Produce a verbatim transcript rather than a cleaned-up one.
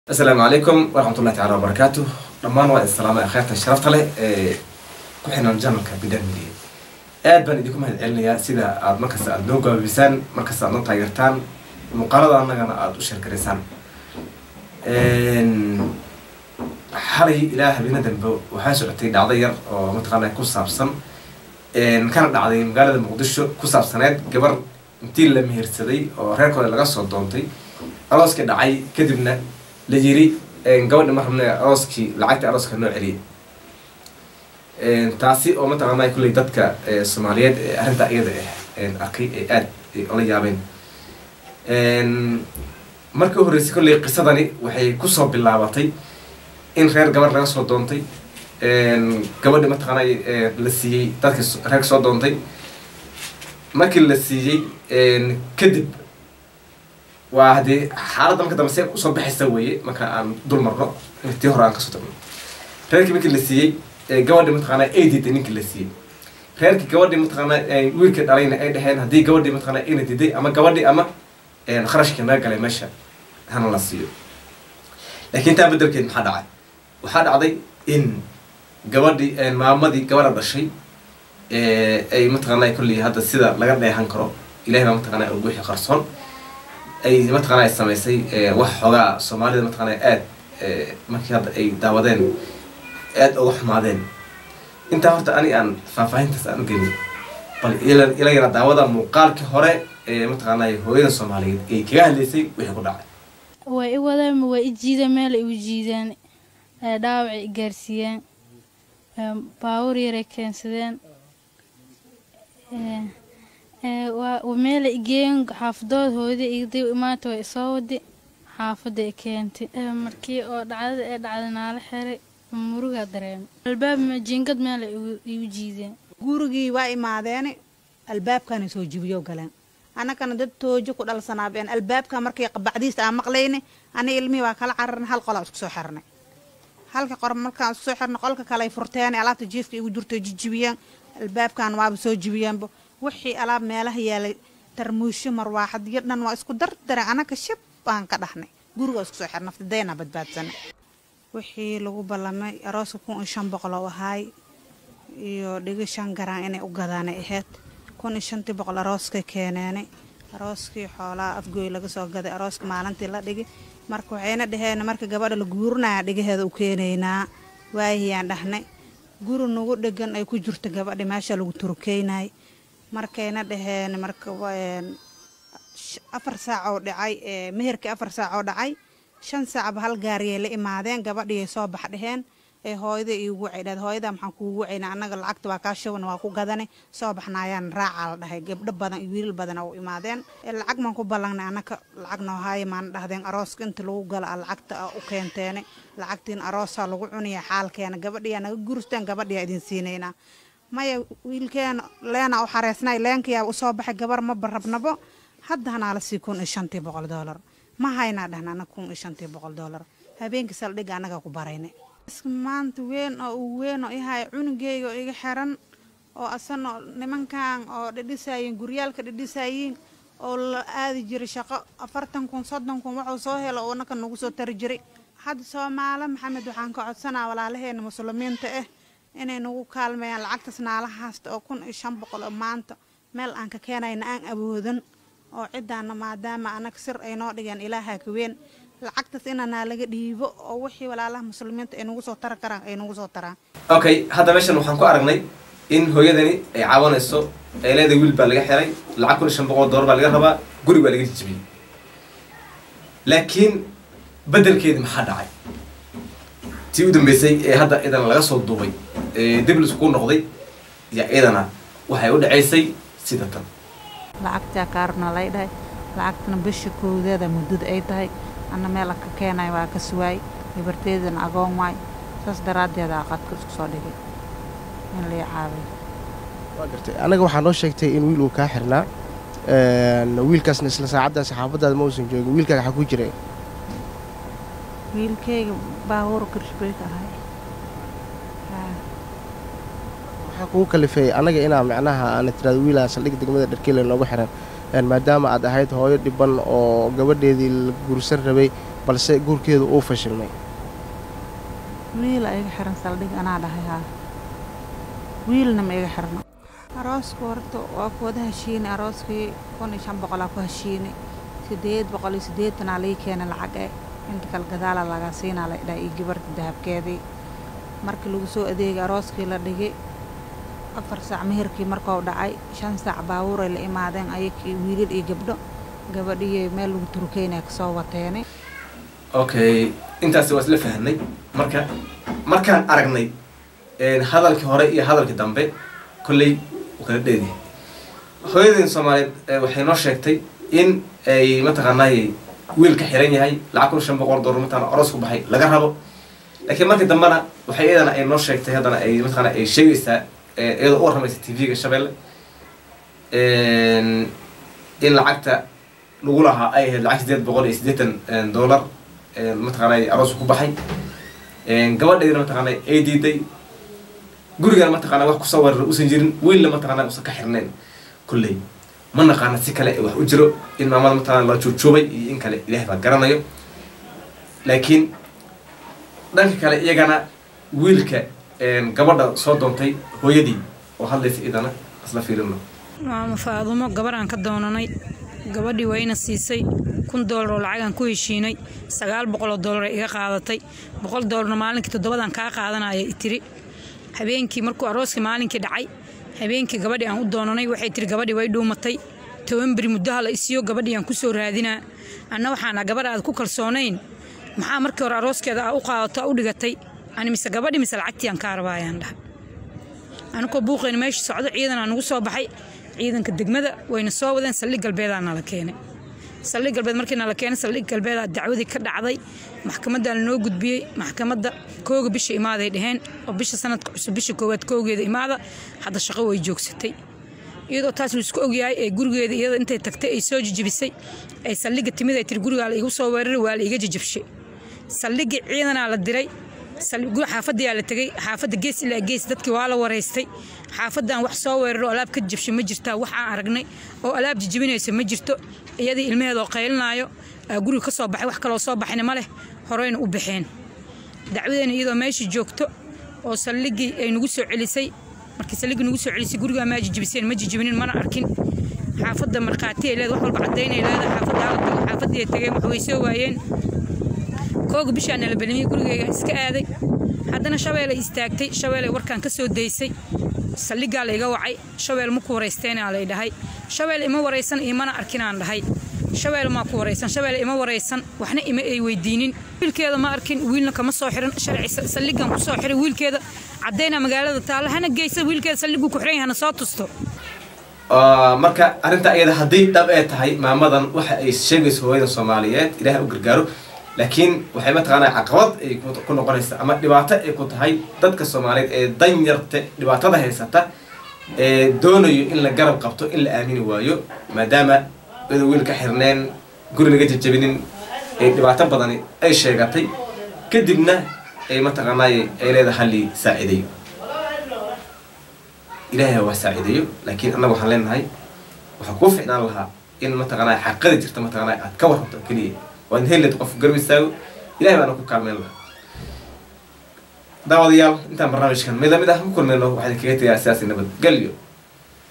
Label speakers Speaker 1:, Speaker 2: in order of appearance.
Speaker 1: السلام عليكم ورحمة الله تعالى وبركاته. لما نوع السلام أخيرا شرفت له كحنا نجمعك بدن مدي. آد بن إديكم هالعليا سيدا عاد مركز اللوجا بيسان مركز النقطة يرتان مقارنة أنا أنا عاد أشرك رسان. حري إله بينا دم وحاش عتيد عضير ومتقنع كوساب سن. كانت عضير مقالة المقدسة كوساب سنات جبر متيل لم يرسدي ورهك ولا قصة دونتي. خلاص كده عاي كدبنا لجيري قولنا ما حنا راسكي لعقت راسك النوع عليه تعسي أو مثلا ما يكون ليدتك الصوماليات أنت أيضا أقي أد ولا جابين مركو هرسي كل قصة دني وحي كسب باللعباتي إن خير قبل رأس صدونتي قولنا مثلا لسي تذكر رأس صدونتي ما كل لسي كذب وهذه حالة ما كده مسير وصبح يسوي ما كان دول مرة تهرى عن قصته. غيرك بيك اللي سي جواد متقنع أيدي تنيك اللي سي. غيرك جواد متقنع ويكد علينا أيدي هنا هذه جواد متقنع إيه تدي أما جواد أما خرج كنا قال ماشى هنا نصير. لكن تابع بدل كده حد عاد وحد عادي إن جواد ما ماضي جواد الشيء أي متقنع كل هذا السيد لقد هنكره إلهي ما متقنع أوجه خرصان. أي متقنع السمايسي وحوجا سومالي متقنع آد مكياد أي داودين آد أروح معدين أنت هرت أني أن ففهمت سأنو جيني بل إلى إلى يرى داودا مقال كهراء متقنع هوين السومالي أي كياه ليسي ويحكوا داعي
Speaker 2: وإيوالا وإجيدا مال إوجيدان داوع جارسيان باوري ركان سدان وميل إيجين حافظات هودي إيدي ما توي صودي حافظة كانت مركي أو دعاد دعادنا على حري مروجا درين الباب مجين قد ميل يوجيزين
Speaker 3: جورجي واي معداني الباب كان يسوجيو قلنا أنا كان ضد توجي كل الصنابين الباب كان مركي بعديس أمقليني أنا علمي وكلا عرنا هالقلا سحرنا هالك قرب مركان سحرنا قلك كلا يفرتاني على تجيف كي وجرت جيبيان الباب كان واب سوجيبيان بو وحي ألعاب ماله هي ترموش مروحة يدنا واسكو در در أنا كشب بان كدحني جورو اسكو حرنا في الدينا بدبات سنة وحي لو بلما راسو كون إشان بقلا وهاي يو دقي شان قران إني أقداني إهات كون إشان تبقلا راسك كيناني راسك حالا أفقوي لقصو قدي راسك مالانتي لا دقي مركو عينا دهينا مركو قبادة لقورنا دقي هذا وكينينا واي هي دحني جورو نوغو دقان أي كجورت قبادة ماشا لو تركيناي markayna dhaheen marka afar saac oo dhacay ee meherka afar saac oo dhacay shan saac hal gaariye la imaadeen gabadhii soo bax dhaheen ee hooyada iigu ciidad hooyada maxaan kuugu wacayna anaga lacagta waa ka shawan waa ku gadanay soo baxnaayaan raaca la dhahay gabdho badan iyo wiil badan oo imaadeen ee lacag man ku balanay anaka lacag noo haay maan dhahdeen arooska inta lagu gala lacagta u keenteen lacagtiin aroosa lagu cunaya xaalkeena gabadhii anaga gursteen gabadhii idin siinayna maya wiilkeen leena u xareesnay leenkiya u soo baxay gabar ma barabnabo hadda hana la sii kun iyo shan boqol dollar ma hayna dhahnana kun iyo shan boqol dollar habeenkii saldhiga anaga ku baraynay maanta weyn oo weyn oo yahay cunugeyga iga xiran oo asano nimankan oo dhidhisaayeen guryaalka dhidhisaayeen oo la aadi jiray shaqo afartan kun soddon kun wuxuu soo helo oo naka nagu soo tar jiray hadda Soomaali Maxamed waxaan ka codsanaa walaalaheena muslimiinta ah inay nagu kaalmeeyaan lacagtaas naalaha haasta oo kun iyo shan boqol oo maanta meel aan ka keenayna aan awoodan oo cidaana maadaama anaga sir ay noo dhigeen ilaaha ka weyn lacagtaas inana laga dhiibo oo wixii walaalaha muslimiinta ay nagu soo tar karaan ay nagu soo taraan
Speaker 1: okay hadda meeshan waxaan ku aragnay in hooyadani ay caawanayso ay leedahay wiil baa laga xiray lacag kun iyo shan boqol dollar baa laga rabaa guri baa laga jibiyay laakiin bedelkeed maxaa dhacay tii u dambeysay ee hadda idan laga soo duubay diblis ku noqday ya idana waxay u dhaceysay sida tan
Speaker 3: lacagta kaarna leedahay lacagtana bishi koodeeda muddo ay tahay ana meel ka keenay waa ka suway ibarteedan agoon way saas daraadeeda qadka isku soo dhigay in la caawiyo
Speaker 4: waa gartay anaga waxaan noo sheegtay in wiil uu ka xirnaa ee wiilkaasna isla saacadaas saxaafadaada ma uusan joogin wiilkaaga waxa ku jiray
Speaker 3: wiilkayga baabuur kirshbay ka ahay
Speaker 4: waxa ku kalifay anaga inaa macnaha aan tiraado wiilaa saldhig degmada dharkeele loogu xiran maadaama aad ahayd hooyo dhiban oo gabadheedii la guursan rabay balse guurkeedu uu fashilmay.
Speaker 3: wiil ay iga xiran saldhig anaa dhahay haa wiilna ma iga xirno arooska horta waa ku wada heshiinay arooskii kun iyo shan boqol aa ku heshiinay sideed boqol iyo siddeetan aa laga keenay lacag ee inta kale gadaala laga siinaa la idhaa iyo gabarta dahabkeedii markii lagu soo adeegay arooskii la dhigay afar saac meherkii markuu dhacay shan saac baabuuray la imaadeen ayakii wiilal iyo gabdho gabadhii meel lagu turkeynaya kasoo wateenay.
Speaker 1: okay intaasi waa isla fahnay marka markaan aragnay hadalkii hore iyo hadalkii dambe kolley u kala dheedi hooyadeen Soomaaliyeed waxay noo sheegtay in ay mataqaanay wiilka xiran yahay lacag kun shan boqol dollar mataan aroos ku baxay laga rabo laakiin markii dambana waxay iyadana ay noo sheegtay hadana ay mataqaanay ay sheegaysaa iyadoo u warramaysa T V-ga Shabeelle in lacagta lagu lahaa ay ahayd lacag sideed boqol iyo siddeetan dollar mataqaanay aroos ku baxay gabadheedina mataqaanay ay diiday gurigana mataqaanay wax ku soo warar uusan jirin wiilna mataqaanay uusan ka xirnayn kulley ma naqaana si kale wax u jiro in maamada mataqaanay la joojobay iyo in kale Ilaahay baa garanayo laakiin dhanka kale iyagana wiilka gabadha soo doontay hooyadii oo hadlaysa idana asla fiirino
Speaker 5: maama Faadumo gabar aan ka doonanay gabadhii wayna siisay kun dollar oo lacag aan ku heshiinay sagaal boqol dollar iga qaadatay boqol dollar maalinkii toddobadan ka qaadanaya itiri habeenkii markuu arooskii maalinkii dhacay habeenkii gabadhii aan u doonanay waxay tiri gabadhii way dhuumatay toban bari muddo la isiyo gabadhii aan ku soo raadinaa anna waxaan gabadh aad ku kalsoonayn maxaa markii hore arooskeeda u qaadato u dhigatay ani mise gabadhii mise lacagtii aan ka arbaayaan dhahay anako buuqeen meesha socdo ciidan aan ugu soo baxay ciidanka degmada wayna soo wadeen saldhig galbeedana la keenay saldhig galbeed markii la keenay saldhig galbeed dacwadii ka dhacday maxkamadda la noo gudbiyay maxkamadda kooga bisha imaaday dhaheen oo bisha sanadka cusub bisha koowaad koogeeda imaada hadda shaqo way joogsatay iyadoo taas la isku ogyahay ee gurigeeda iyada intay tagtay ay soo jijibisay ay saldhiga timid ay tir guriga la igu soo weeraray waa la iga jijibshay saldhigi ciidana la diray saldhigu xaafadii la tagay xaafada gees ilaa gees dadkii waa la wareystay xaafadan wax soo weeraro alaab ka jibshay ma jirtaa wax aan aragnay oo alaab jijibinaysa ma jirto iyadii ilmaheeda qeylinayo guriga ka soo baxay wax kale oo soo baxayna ma leh horeyna u baxeen dacwadeena iyadoo meeshii joogto oo saldhigi ay nagu soo celisay markii saldhigi nagu soo celisay guriga ma jijibiseen ma jijibinin mana arkin xaafada marqaati ay leedahay wax walba cadeynay leedahay xaafada xaafadii ay tageen wax way soo waayeen kooga bishaan la balmiyay gurigeyga iska aaday haddana Shabeelle istaagtay Shabeelle warkaan ka soo deysay saldhiga la iga wacay Shabeelle ma ku wareysteen aan la dhahay Shabeelle ima wareysan imana arkin aan dhahay Shabeelle ma ku wareysan Shabeelle ima wareysan waxna ima ay weydiinin wiilkeeda ma arkin wiilna kama soo xiran sharci saldhigan ku soo xiray wiilkeeda cadeyna magaalada taala hana geysay wiilkeeda saldhigu ku xiran yahay soo tusto
Speaker 1: marka arinta ayada hadii dhab ay tahay maamadan waxa ay sheegayso hooyada Soomaaliyeed Ilaahay u gargaaro laakiin waxay mataqaanaa caqabad ay ku noqonaysaa ama dhibaato ay ku tahay dadka Soomaaliyeed ee danyarta dhibaatada haysata ee doonayo in la garab qabto in la aamini waayo maadaama uu wiilka xirneen guri laga jajabinin ee dhibaato badan ay sheegatay kadibna ay mataqaanaa ay leedahay hali saacideeyo Ilaahay waa saacideeyo laakiin anagu waxaan leenahay waxa ku fiicnaan lahaa in mataqaanaa xaqada jirta mataqaanaa aad ka warranto kaliya وأن هي اللي تقف قربيساو إلهي ما نكون كامل له دعوة ديال أنت برنامج كان ماذا ماذا كل منه واحد كيتي أساسي نبض قال لي